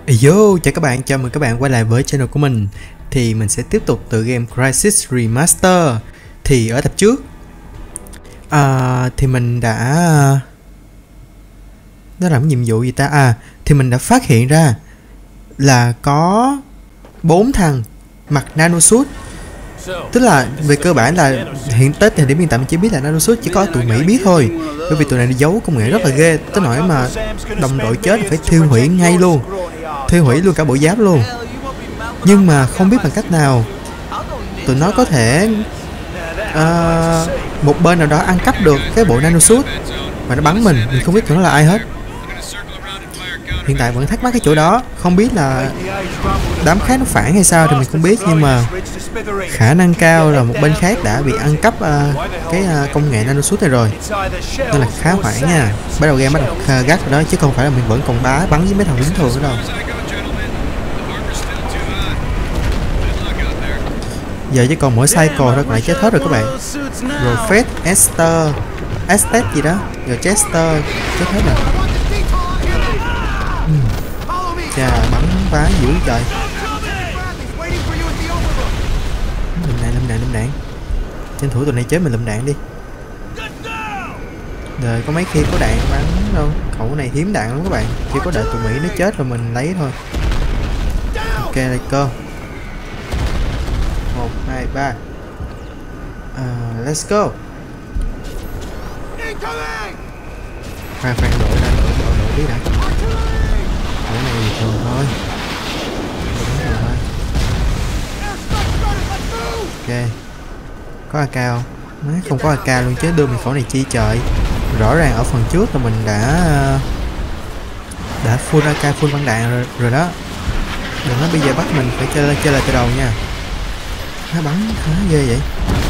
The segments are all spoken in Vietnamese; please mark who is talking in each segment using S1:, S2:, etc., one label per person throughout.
S1: Yo, chào các bạn, chào mừng các bạn quay lại với channel của mình. Thì mình sẽ tiếp tục tựa game Crysis Remaster. Thì ở tập trước thì mình đã nó làm nhiệm vụ gì ta? Thì mình đã phát hiện ra là có 4 thằng mặc nanosuit. Tức là về cơ bản là hiện tới thời điểm hiện tại mình chỉ biết là nanosuit chỉ có tụi Mỹ biết thôi. Bởi vì tụi này giấu công nghệ rất là ghê, tới nỗi mà đồng đội chết phải thiêu hủy ngay luôn, thiêu hủy luôn cả bộ giáp luôn. Nhưng mà không biết bằng cách nào tụi nó có thể một bên nào đó ăn cắp được cái bộ nanosuit và nó bắn mình không biết tụi nó là ai hết. Hiện tại vẫn thắc mắc cái chỗ đó, không biết là đám khác nó phản hay sao thì mình không biết, nhưng mà khả năng cao là một bên khác đã bị ăn cắp cái công nghệ nanosuit này rồi, nên là khá hoảng nha. Bắt đầu game bắt đầu gắt rồi đó, chứ không phải là mình vẫn còn bắn với mấy thằng lính thường nữa đâu. Giờ chỉ còn mỗi cycle thôi, còn lại chết hết rồi các bạn. Rồi Fred, Esther, Estes gì đó, rồi Chester chết hết rồi. Chà, bắn phá dữ trời. Lụm đạn. Tranh thủ tụi này chết mình lụm đạn đi. Đời có mấy khi có đạn bắn đâu. Khẩu này hiếm đạn lắm các bạn. Chỉ có đợi tụi Mỹ nó chết rồi mình lấy thôi. Ok, let's go. 1, 2, 3. Let's go. Khoan đổi đi đã. Cái này bình thường thôi. Ok. Có AK không? Nói không có AK luôn chứ đưa mình khẩu này chi trời. Rõ ràng ở phần trước là mình đã full AK, full băng đạn rồi đó. Đừng nói bây giờ bắt mình phải chơi lại từ đầu nha. Nó bắn khá ghê vậy.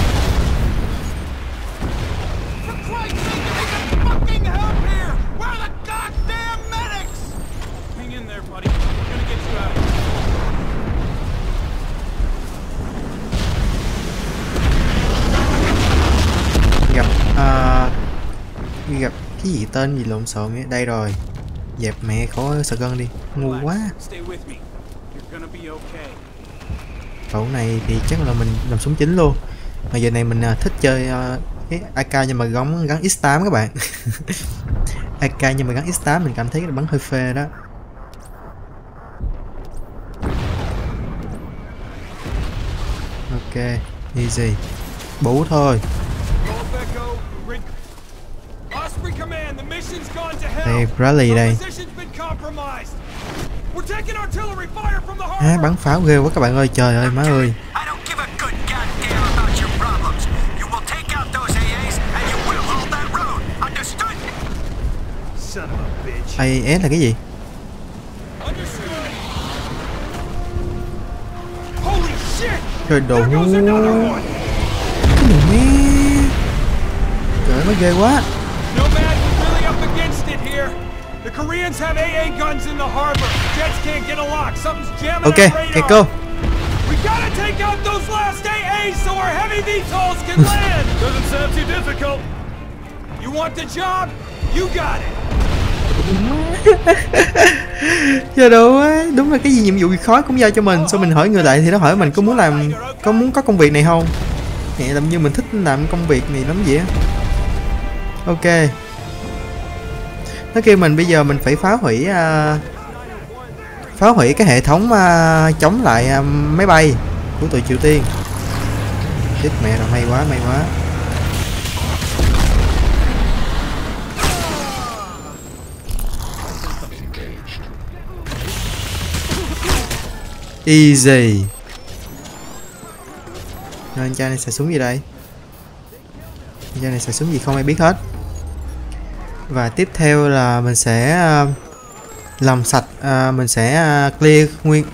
S1: Gặp cái gì tên gì lộn xộn vậy? Đây rồi. Dẹp mẹ khẩu shotgun đi, ngu quá. Khẩu này thì chắc là mình làm súng chính luôn. Mà giờ này mình thích chơi cái AK nhưng mà gắn X8 các bạn. AK nhưng mà gắn X8 mình cảm thấy bắn hơi phê đó. Ok, easy. Bú thôi. Đây, Bradley đây. Bắn pháo ghê quá các bạn ơi, trời ơi má ơi. AS là cái gì? Trời đồ cái gì mẹ. Trời ơi, nó ghê quá. Ok, kẹt cô. Giờ đâu á, đúng là cái gì nhiệm vụ khó cũng giao cho mình, xong mình hỏi người lại thì nó hỏi mình có muốn có công việc này không. Nghe làm như mình thích làm công việc này lắm vậy á. Ok. Nó kêu mình bây giờ mình phải phá hủy cái hệ thống chống lại máy bay của tụi Triều Tiên. Chết mẹ rồi, may quá. Easy. Rồi anh trai này xài súng gì đây? Anh trai này xài súng gì không ai biết hết. Và tiếp theo là mình sẽ làm sạch, mình sẽ clear nguyên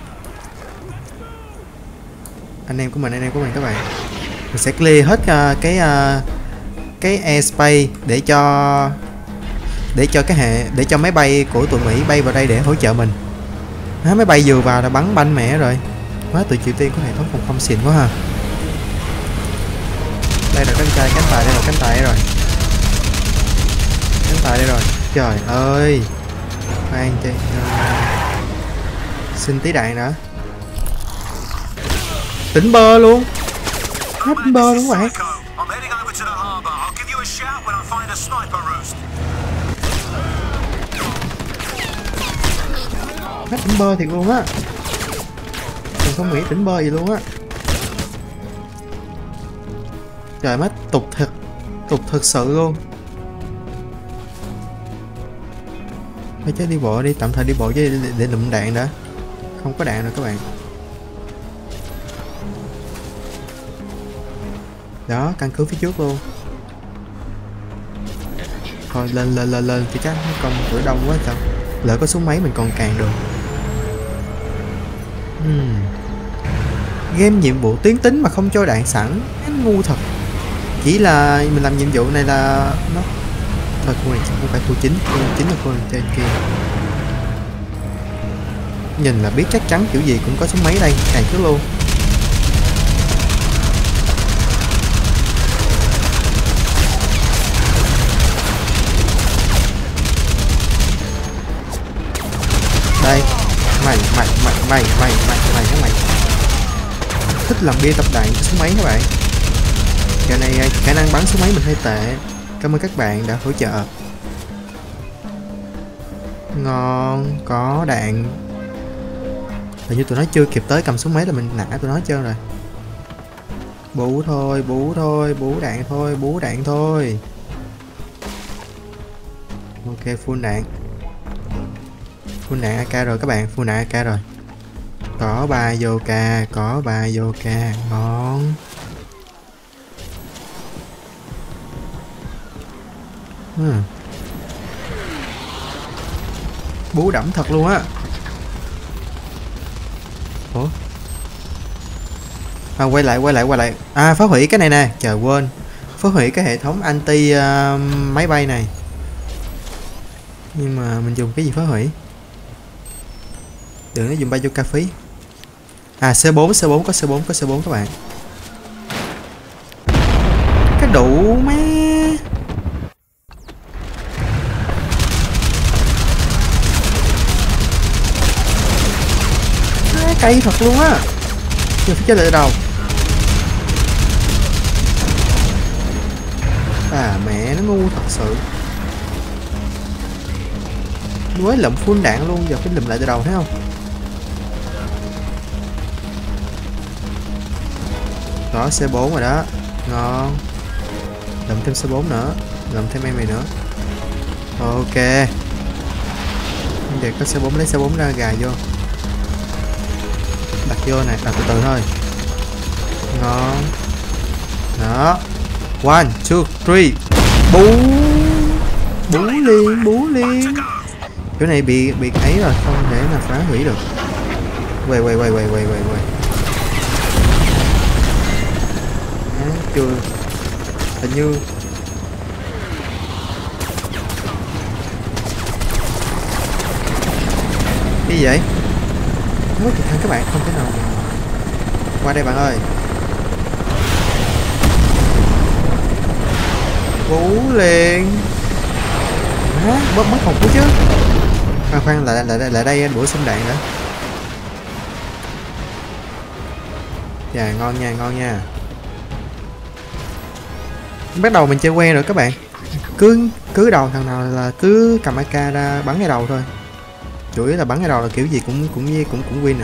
S1: anh em của mình các bạn. Mình sẽ clear hết cái airspace để cho máy bay của tụi Mỹ bay vào đây để hỗ trợ mình. Máy bay vừa vào là bắn banh mẹ rồi. Quá, tụi Triều Tiên có hệ thống phòng không xịn quá ha. Đây là cánh tài đây rồi. Cánh tài đây rồi. Trời ơi. Khoan chơi. Xin tí đạn đã. Tỉnh bơ luôn. Hết tỉnh bơ luôn các bạn. Hết tỉnh bơ thiệt luôn á. Mình không nghĩ tỉnh bơ gì luôn á. Trời mắt tục thật. Tục thật sự luôn. Phải chứ đi bộ đi, tạm thời đi bộ chứ để lụm đạn đã. Không có đạn rồi các bạn. Đó, căn cứ phía trước luôn. Thôi lên chứ chắc con cửa đông quá sao. Lỡ có súng máy mình còn càng được. Game nhiệm vụ tuyến tính mà không cho đạn sẵn, ngu thật. Chỉ là mình làm nhiệm vụ này là nó thôi khu này không phải khu chính là khu trên kia. Nhìn là biết chắc chắn kiểu gì cũng có súng máy đây, càng trước luôn. Đây, mày thích làm bia tập đạn cho súng máy các bạn. Giờ này khả năng bắn súng máy mình hơi tệ. Cảm ơn các bạn đã hỗ trợ. Ngon, có đạn. Hình như tụi nó chưa kịp tới cầm súng máy là mình nã tụi nó hết trơn rồi. Bú thôi, bú đạn thôi. Ok, full đạn. Full đạn AK rồi các bạn, full đạn AK rồi. Có ba vô ca, ngon. Bú đẫm thật luôn á. Ủa? À, quay lại. À, phá hủy cái này nè, trời quên. Phá hủy cái hệ thống anti máy bay này. Nhưng mà mình dùng cái gì phá hủy? Đừng nó dùng bay vô ca phí. À, C4 có C4 các bạn. Cái đủ má. Cây thật luôn á. Chưa phải chơi lại đầu. À mẹ nó ngu thật sự. Mới lụm full đạn luôn, giờ phải lụm lại từ đầu thấy không? Đó, C4 rồi đó. Ngon. Lụm thêm C4 nữa, lụm thêm em này nữa. Ok. Giờ có C4, lấy C4 ra gài vô. Đặt vô này, đặt từ từ thôi. Ngon. Đó. 1, 2, 3. Bú liền. Chỗ này bị ấy rồi, không thể nào phá hủy được. Quay. Chưa. Hình như cái gì vậy? Mất trực thăng các bạn, không thể nào. Qua đây bạn ơi. Bú liền. Mất một phút chứ. Khoan lại đây anh bổ sung đạn nữa. Dạ ngon nha. Bắt đầu mình chơi quen rồi các bạn. Cứ đầu thằng nào là cứ cầm AK ra bắn cái đầu thôi. Chủ yếu là bắn cái đầu là kiểu gì cũng win à.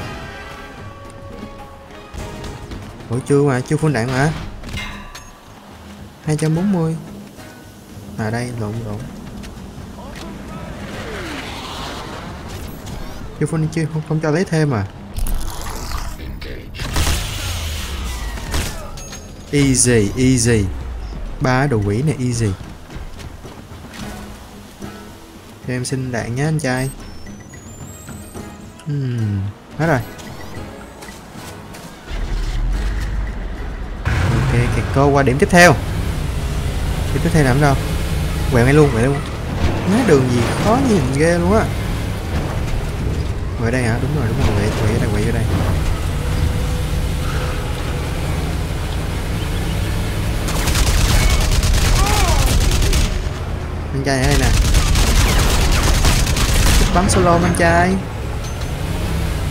S1: Ủa chưa full đạn mà. 240. À đây, lộn. Chưa full chưa không cho lấy thêm à. Easy. Ba đồ quỷ này easy. Cho em xin đạn nhé anh trai. Hết rồi. Ok, kẹt cô qua điểm tiếp theo. Điểm tiếp theo nằm đâu? Quẹo ngay luôn. Má đường gì khó nhìn ghê luôn á. Ở đây hả? Đúng rồi, quẹo vô đây. Anh trai ở đây nè. Bắn solo anh trai.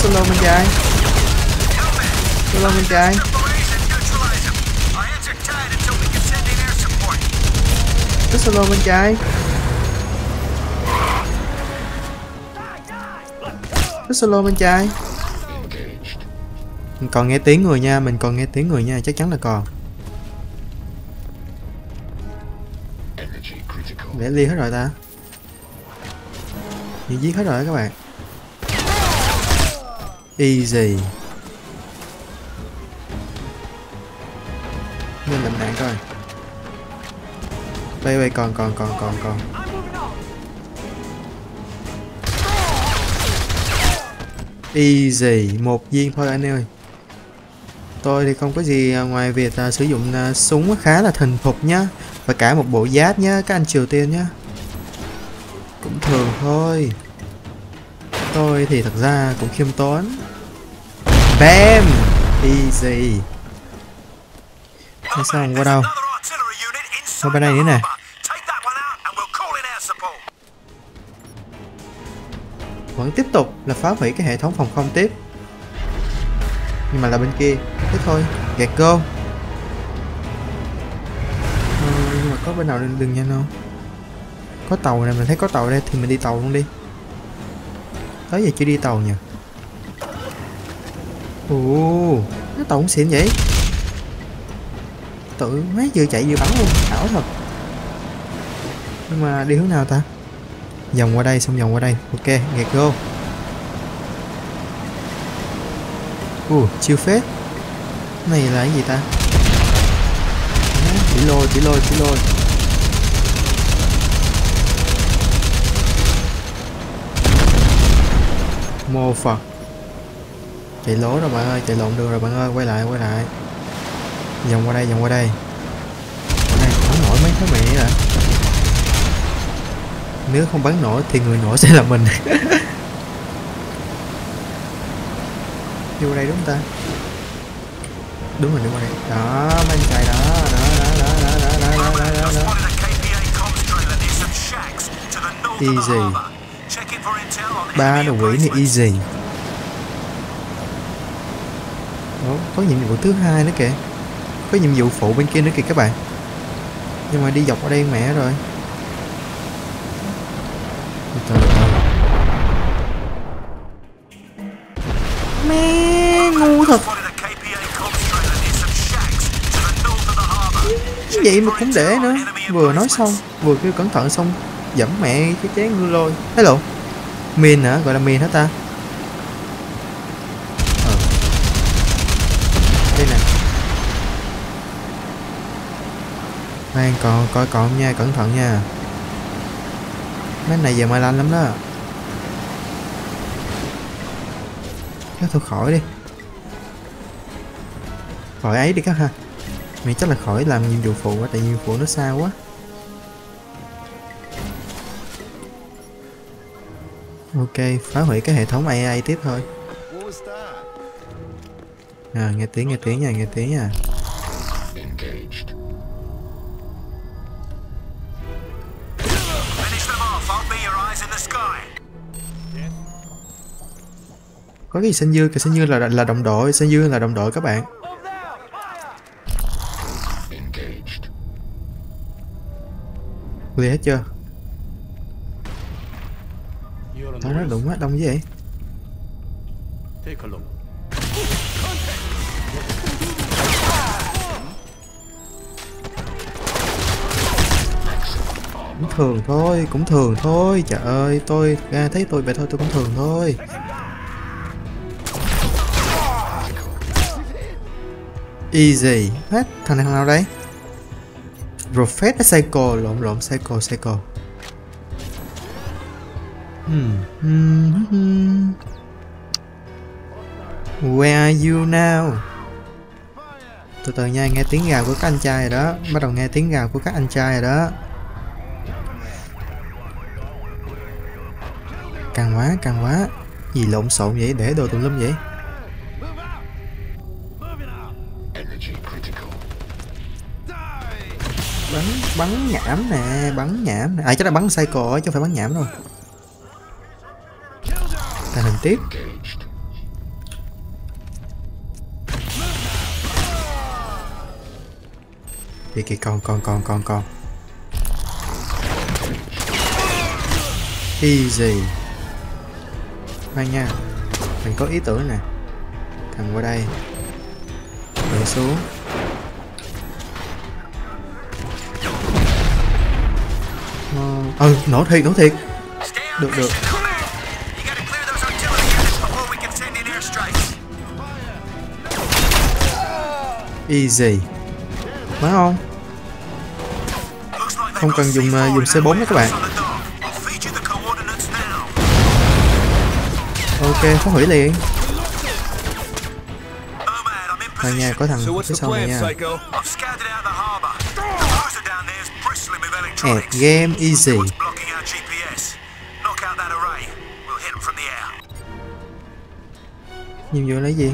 S1: solo bên trái. Solo bên trái. Cứ solo bên trái. Cứ solo bên trái. Mình còn nghe tiếng người nha, mình còn nghe tiếng người nha, chắc chắn là còn. Để ly hết rồi ta. Bị giết hết rồi đó các bạn. Easy. Nên làm nạn coi. Đây còn. Easy, một viên thôi anh ơi. Tôi thì không có gì ngoài việc sử dụng súng khá là thuần thục nhá, và cả một bộ giáp nhá các anh Triều Tiên nhá. Cũng thường thôi. Tôi thì thật ra cũng khiêm tốn. Bam, easy. Tại sao không qua đâu? Qua bên đây nữa nè. Vẫn tiếp tục là phá hủy cái hệ thống phòng không tiếp, nhưng mà là bên kia. Thế thôi, gạt go. Nhưng mà có bên nào đừng nhanh không? Có tàu này, mình thấy có tàu đây thì mình đi tàu luôn đi. Tới giờ chưa đi tàu nhỉ? Ồ, nó tàu cũng xịn vậy. Tự mấy vừa chạy vừa bắn luôn, ảo thật. Nhưng mà đi hướng nào ta? Vòng qua đây, xong vòng qua đây. Ok, gạt go. Chiêu phết. Này là cái gì ta? Chỉ lôi. Mô Phật. Chạy lố rồi bạn ơi, chạy lộn đường rồi bạn ơi, quay lại. Vòng qua đây. Này không nổi mấy cái mẹ rồi. Nếu không bắn nổi thì người nổi sẽ là mình. Đi qua đây đúng không ta? Đúng rồi, đi qua đây. Đó, mấy anh trai đó. Easy. 3 đồ quỷ này easy. Đó, có nhiệm vụ thứ 2 nữa kìa. Có nhiệm vụ phụ bên kia nữa kìa các bạn. Nhưng mà đi dọc ở đây mẹ rồi. Mẹ ngu thật. Vậy mà cũng để nữa. Vừa nói xong, vừa kêu cẩn thận xong dẫm mẹ cái chén ngư lôi. Thấy lộ. Min hả? Gọi là min hả ta? Đây nè. Khoan, coi còn nha, cẩn thận nha. Mấy này giờ mai lanh lắm đó. Chắc thôi khỏi đi. Khỏi ấy đi các ha. Mày chắc là khỏi làm nhiệm vụ phụ quá, tại nhiệm vụ phụ nó xa quá. Ok, phá hủy cái hệ thống AI tiếp thôi. Nghe tiếng nha. Có cái xanh dương, cái xanh dương là đồng đội, xanh dương là đồng đội các bạn. Clear hết chưa? Đó, nó đụng quá đông như vậy. Cũng thường thôi. Trời ơi, tôi ra thấy tôi vậy thôi, tôi cũng thường thôi. Easy. Hết, thằng nào đây? Prophet Cycle, lộn Cycle. Where are you now? Từ từ nha, nghe tiếng gào của các anh trai rồi đó. Bắt đầu nghe tiếng gào của các anh trai rồi đó. Càng quá. Gì lộn xộn vậy, để đồ tùm lum vậy? Bắn nhảm nè. À chắc là bắn cycle chứ không phải bắn nhảm đâu. Tàn hình tiếp. Kìa kìa, còn. Easy. Khoan nha, mình có ý tưởng nè. Thằng qua đây, nhảy xuống. Nổ thiệt. Được. Easy. Má không? Không cần dùng C4 đó các bạn. Ok, phá hủy liền. Này nha, có thằng phía sau này nha. Ẹt game easy. Nhiệm vụ là gì?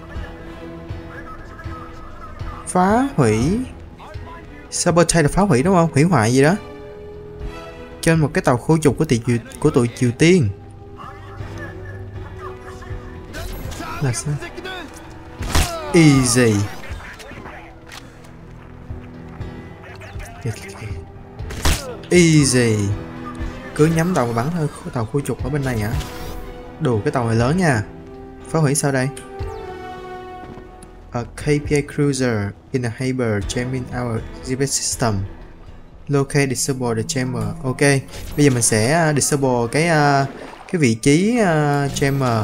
S1: Phá hủy. Sabotage là phá hủy đúng không? Hủy hoại gì đó. Trên một cái tàu khu trục của tụi Triều Tiên. Là sao? Easy. Easy. Cứ nhắm tàu mà bắn thôi. Tàu khu trục ở bên này hả? Đồ, cái tàu này lớn nha. Phá hủy sao đây? A KPA cruiser in a harbor jamming our GPS system. Locate disable the jammer. Ok, bây giờ mình sẽ disable cái vị trí jammer.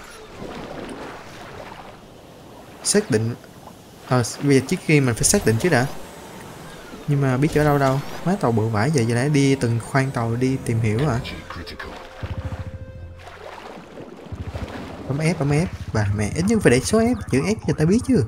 S1: Xác định. Bây giờ trước khi mình phải xác định chứ đã. Nhưng mà biết chỗ đâu. Má tàu bự vãi vậy, giờ nãy đi từng khoang tàu đi tìm hiểu hả? Bấm F. Bà mẹ, ít nhất phải để số F, chữ F cho ta biết chứ.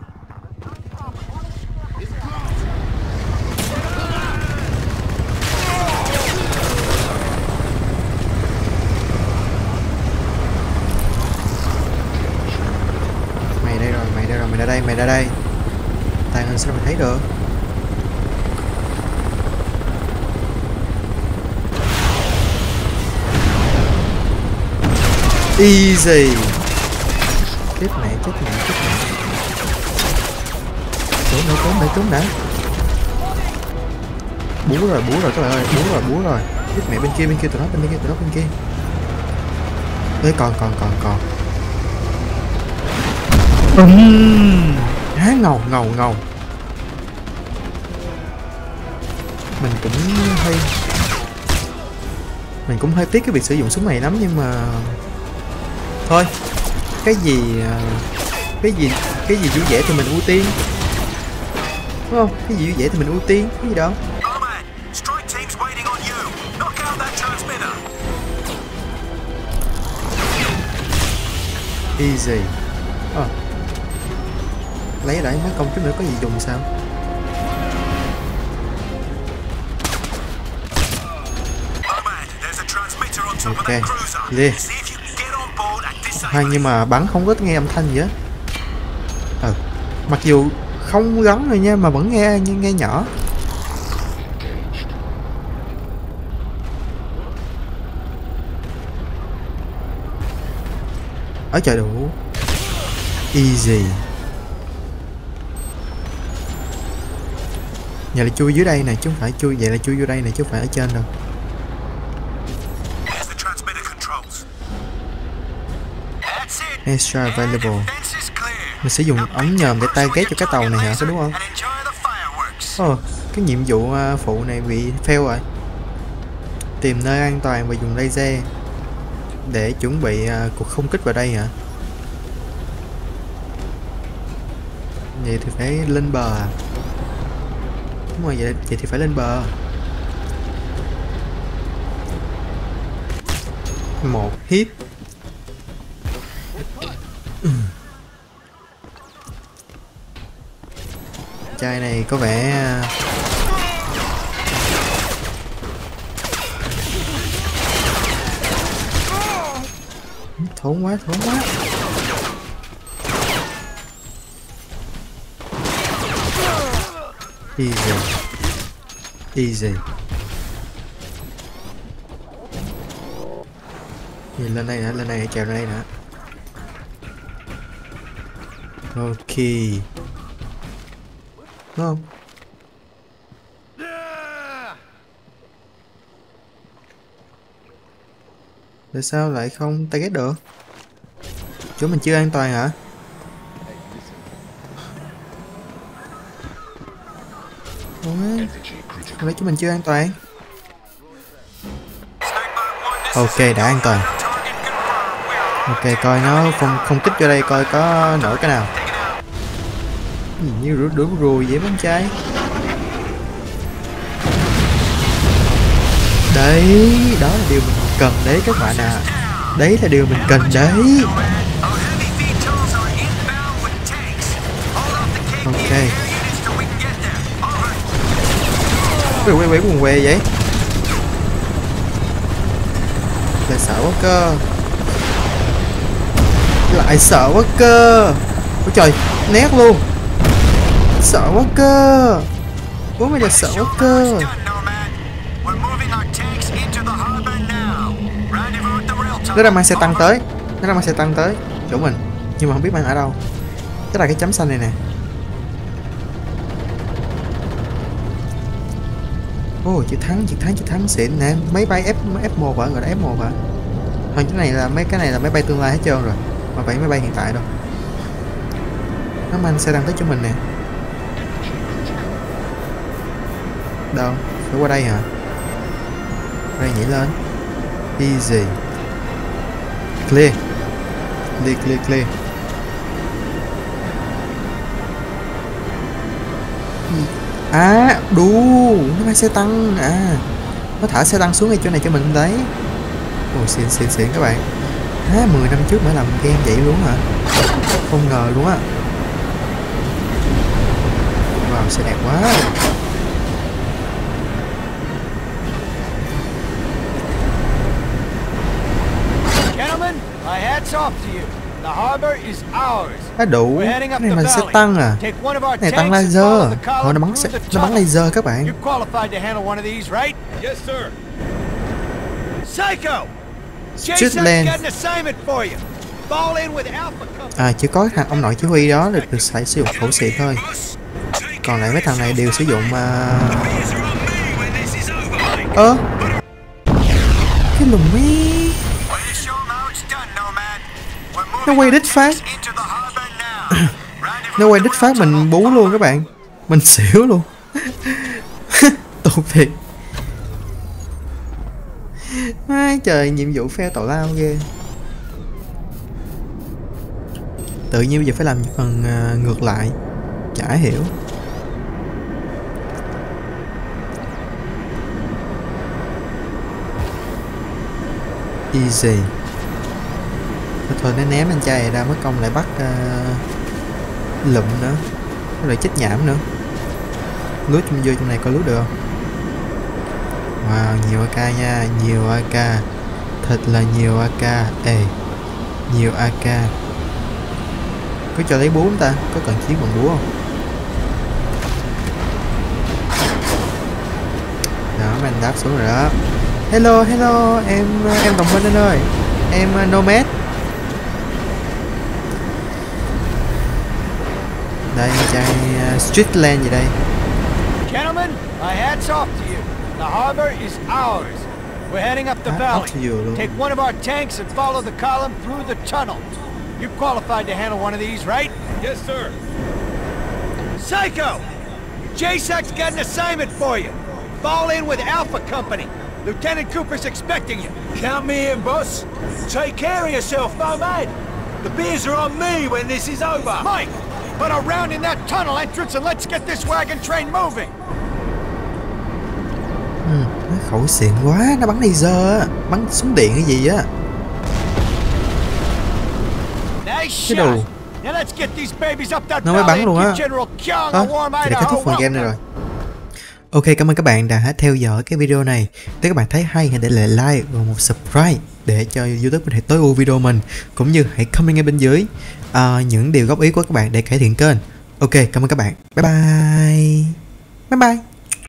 S1: Mày ra đây. Tàn hình sao mày thấy được? Easy. Chết mẹ. Trốn đã. Bú rồi các bạn ơi, bú rồi. Chết mẹ, bên kia tụi nó bên kia. Đấy, còn. Há ngầu. Mình cũng hơi tiếc cái việc sử dụng súng này lắm, nhưng mà thôi, cái gì vui vẻ thì mình ưu tiên, đúng không? Cái gì vui vẻ thì mình ưu tiên, cái gì đâu. Easy. Lấy lại mấy công chút nữa có gì dùng sao? Ok, đi. Nhưng mà bắn không có nghe âm thanh gì á. Mặc dù không gắn rồi nha, mà vẫn nghe nhỏ. Ở trời đủ. Easy. Nhà là chui dưới đây nè, chứ không phải chui vậy, là chui vô đây nè, chứ không phải ở trên đâu. Extra available. Mình sẽ dùng ống nhòm để target cho cái tàu này hả, có đúng không? Cái nhiệm vụ phụ này bị fail rồi. Tìm nơi an toàn và dùng laser để chuẩn bị cuộc không kích vào đây hả? Vậy thì phải lên bờ à? Đúng rồi, vậy thì phải lên bờ. Một hit. Chai này có vẻ thốn quá. Easy. Nhìn lên đây, trèo lên đây nữa. Ok. Đúng không? Tại sao lại không target được? Chỗ mình chưa an toàn hả? Ủa? Lấy chúng mình chưa an toàn. Ok, đã an toàn. Ok, coi nó không kích vô đây coi có nổi cái nào. Gì như rủi rùi vậy bánh trai. Đấy, đó là điều mình cần đấy các bạn à. Đấy là điều mình cần đấy. Ok. Quay quần què vậy? Lại sợ quá cơ. Lại sợ quá cơ. Ôi trời, nét luôn. Sợ quá cơ. Bố mày là sợ quá cơ. Nó đang mang xe tăng tới. Nó đang mang xe tăng tới chỗ mình. Nhưng mà không biết mang ở đâu. Chắc là cái chấm xanh này nè. Ồ, chữ thắng xịn nè. Máy bay F1 hả? Gọi là F1 hả? Thôi cái này là máy bay tương lai hết trơn rồi. Mà phải máy bay hiện tại đâu. Nó mang xe tăng tới chỗ mình nè. Đâu? Phải qua đây hả? Qua đây nhảy lên. Easy. Clear. Clear. À, đù, nó mang xe tăng à. Nó thả xe tăng xuống ngay chỗ này cho mình đấy. Ồ, xịn các bạn. 10 năm trước mới làm game vậy luôn hả? Không ngờ luôn á. Wow, xe đẹp quá.
S2: Gentlemen, my hats off to you. The harbor is ours.
S1: Đủ. Cái này là xe tăng à? Cái này tăng laser. Nó bắn laser các bạn.
S2: You're qualified to handle one of these, right? Yes, sir. Psycho.
S1: Streetland. À, chỉ có thằng ông nội chỉ huy đó được sử dụng khẩu xịn thôi. Còn lại mấy thằng này đều sử dụng cái lùm mí. Nó quay đích phát. Nó quay đích phát mình bú luôn các bạn. Mình xỉu luôn. Tụt thiệt. Ai trời, nhiệm vụ fail tào lao ghê. Tự nhiên bây giờ phải làm phần ngược lại. Chả hiểu. Easy. Thôi nó ném anh trai ra mất công lại bắt lụm nữa. Rồi chết nhảm nữa. Lút vô trong này coi lút được không? Wow, nhiều AK nha, nhiều AK. Thật là nhiều AK. Ê, nhiều AK. Có cho lấy búa không ta? Có cần chiến bằng búa không? Đó, mấy anh đáp xuống rồi đó. Hello, em đồng minh anh ơi. Em Nomad. Đây anh trai Streetland gì đây?
S2: Gentlemen, my hats off to you. The harbor is ours. We're heading up the valley. Take one of our tanks and follow the column through the tunnel. You're qualified to handle one of these, right? Yes, sir. Psycho! JSAC's got an assignment for you. Fall in with Alpha Company. Lieutenant Cooper's expecting you.
S3: Count me in, boss. Take care of yourself, Nomad. The beers are on me when this is over.
S2: Mike, put a round in that tunnel entrance and let's get this wagon train moving.
S1: Nó khẩu xịn quá, nó bắn laser á, bắn súng điện cái gì á. Cái đồ. Nó mới bắn luôn á. Thì đã kết thúc phần game này rồi. Ok, cảm ơn các bạn đã theo dõi cái video này. Nếu các bạn thấy hay hãy để lại like và một subscribe để cho YouTube có thể tối ưu video mình. Cũng như hãy comment ngay bên dưới những điều góp ý của các bạn để cải thiện kênh. Ok, cảm ơn các bạn. Bye bye. Bye bye.